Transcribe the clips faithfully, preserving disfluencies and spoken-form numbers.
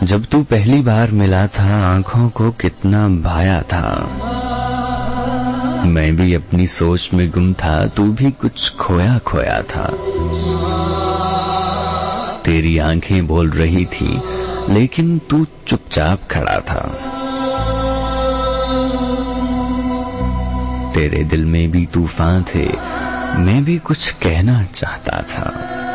जब तू पहली बार मिला था आंखों को कितना भाया था। मैं भी अपनी सोच में गुम था, तू भी कुछ खोया खोया था। तेरी आंखें बोल रही थी लेकिन तू चुपचाप खड़ा था। तेरे दिल में भी तूफान थे, मैं भी कुछ कहना चाहता था।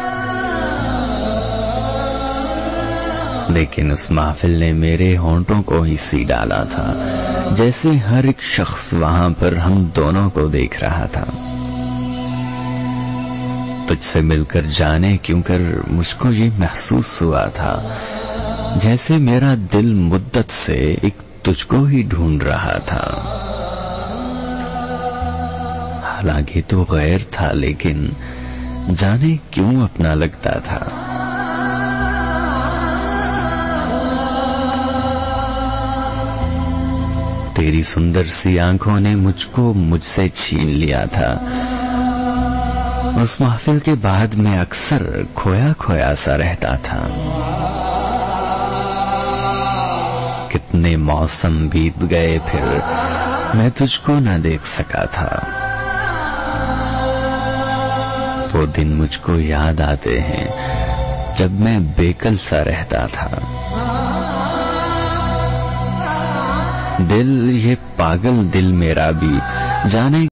लेकिन उस महफिल ने मेरे होंठों को ही सी डाला था, जैसे हर एक शख्स वहां पर हम दोनों को देख रहा था। तुझसे मिलकर जाने क्यों कर मुझको ये महसूस हुआ था, जैसे मेरा दिल मुद्दत से एक तुझको ही ढूंढ रहा था। हालांकि तो गैर था लेकिन जाने क्यों अपना लगता था। तेरी सुंदर सी आंखों ने मुझको मुझसे छीन लिया था। उस महफिल के बाद मैं अक्सर खोया खोया सा रहता था। कितने मौसम बीत गए फिर मैं तुझको न देख सका था। वो दिन मुझको याद आते हैं जब मैं बेकल सा रहता था। दिल, ये पागल दिल मेरा भी जाने